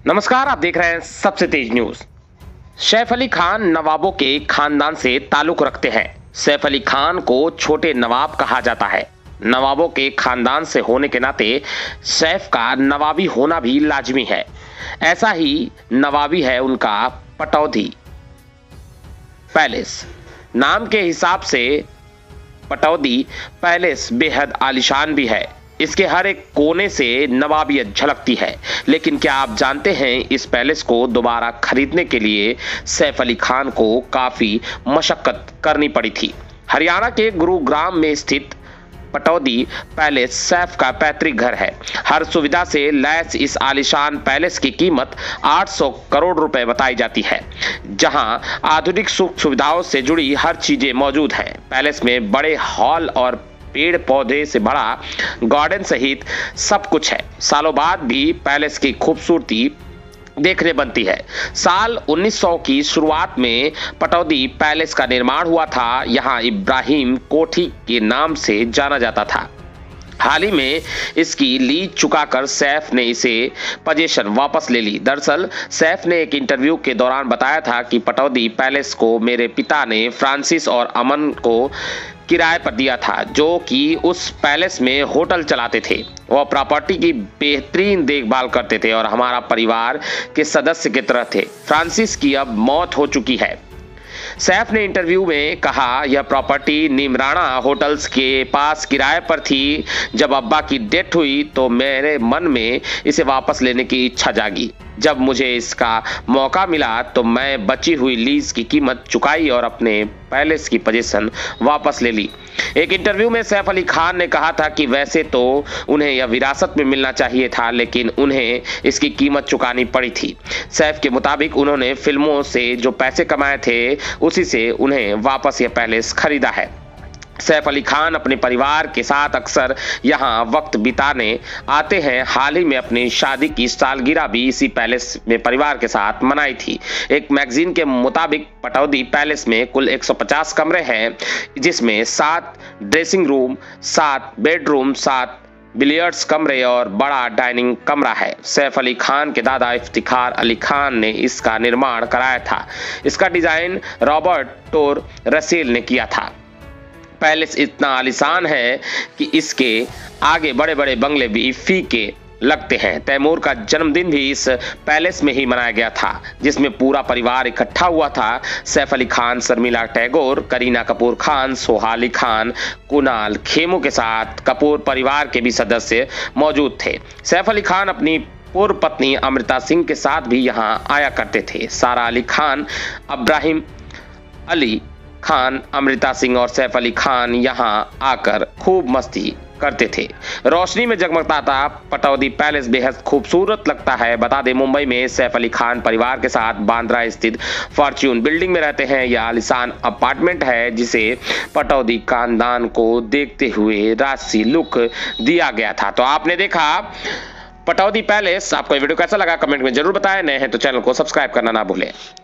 नमस्कार, आप देख रहे हैं सबसे तेज न्यूज। सैफ अली खान नवाबों के खानदान से ताल्लुक रखते हैं। सैफ अली खान को छोटे नवाब कहा जाता है। नवाबों के खानदान से होने के नाते सैफ का नवाबी होना भी लाजमी है। ऐसा ही नवाबी है उनका पटौदी पैलेस। नाम के हिसाब से पटौदी पैलेस बेहद आलीशान भी है। इसके हर एक कोने से नवाबियत झलकती है। लेकिन क्या आप जानते हैं इस पैलेस को दोबारा खरीदने के लिए सैफ अली खान को काफी मशक्कत करनी पड़ी थी। हरियाणा के गुरुग्राम में स्थित पटौदी पैलेस सैफ का पैतृक घर है। हर सुविधा से लैस इस आलीशान पैलेस की कीमत 800 करोड़ रुपए बताई जाती है, जहां आधुनिक सुख सुविधाओं से जुड़ी हर चीजें मौजूद हैं। पैलेस में बड़े हॉल और पेड़ पौधे से बड़ा गार्डन सहित सब कुछ है। सालों बाद भी पैलेस की खूबसूरती देखने बनती है। साल 1900 की शुरुआत में पटौदी पैलेस का निर्माण हुआ था। यहाँ इब्राहिम कोठी के नाम से जाना जाता था। हाल ही में इसकी लीज चुकाकर सैफ ने इसे पोजीशन वापस ले ली। दरअसल सैफ ने एक इंटरव्यू के दौरान बताया था कि पटौदी पैलेस को मेरे पिता ने फ्रांसिस और अमन को किराए पर दिया था, जो कि उस पैलेस में होटल चलाते थे। वह प्रॉपर्टी की बेहतरीन देखभाल करते थे और हमारा परिवार के सदस्य की तरह थे। फ्रांसिस की अब मौत हो चुकी है। सैफ ने इंटरव्यू में कहा, यह प्रॉपर्टी नीमराणा होटल्स के पास किराए पर थी। जब अब्बा की डेथ हुई तो मेरे मन में इसे वापस लेने की इच्छा जागी। जब मुझे इसका मौका मिला तो मैं बची हुई लीज की कीमत चुकाई और अपने पैलेस की पोजीशन वापस ले ली। एक इंटरव्यू में सैफ अली खान ने कहा था कि वैसे तो उन्हें यह विरासत में मिलना चाहिए था, लेकिन उन्हें इसकी कीमत चुकानी पड़ी थी। सैफ के मुताबिक उन्होंने फिल्मों से जो पैसे कमाए थे उसी से उन्हें वापस यह पैलेस खरीदा है। सैफ अली खान अपने परिवार के साथ अक्सर यहाँ वक्त बिताने आते हैं। हाल ही में अपनी शादी की सालगिरह भी इसी पैलेस में परिवार के साथ मनाई थी। एक मैगजीन के मुताबिक पटौदी पैलेस में कुल 150 कमरे हैं, जिसमें 7 ड्रेसिंग रूम, 7 बेडरूम, 7 बिलियर्ड्स कमरे और बड़ा डाइनिंग कमरा है। सैफ अली खान के दादा इफ्तिखार अली खान ने इसका निर्माण कराया था। इसका डिजाइन रॉबर्ट टोर रसेल ने किया था। पैलेस इतना आलीशान है कि इसके आगे बड़े बड़े बंगले भी फीके लगते हैं। तैमूर का जन्मदिन भी इस पैलेस में ही मनाया गया था, जिसमें पूरा परिवार इकट्ठा हुआ था। सैफ अली खान, शर्मिला टैगोर, करीना कपूर खान, सोहाली खान, कुणाल खेमू के साथ कपूर परिवार के भी सदस्य मौजूद थे। सैफ अली खान अपनी पूर्व पत्नी अमृता सिंह के साथ भी यहाँ आया करते थे। सारा अली खान, इब्राहिम अली खान, अमृता सिंह और सैफ अली खान यहाँ आकर खूब मस्ती करते थे। रोशनी में जगमगाता पटौदी पैलेस बेहद खूबसूरत लगता है। बता दें, मुंबई में सैफ अली खान परिवार के साथ बांद्रा स्थित फॉर्च्यून बिल्डिंग में रहते हैं। यह आलीशान अपार्टमेंट है जिसे पटौदी खानदान को देखते हुए राजसी लुक दिया गया था। तो आपने देखा पटौदी पैलेस। आपको ये वीडियो कैसा लगा कमेंट में जरूर बताएं। नए हैं तो चैनल को सब्सक्राइब करना ना भूलें।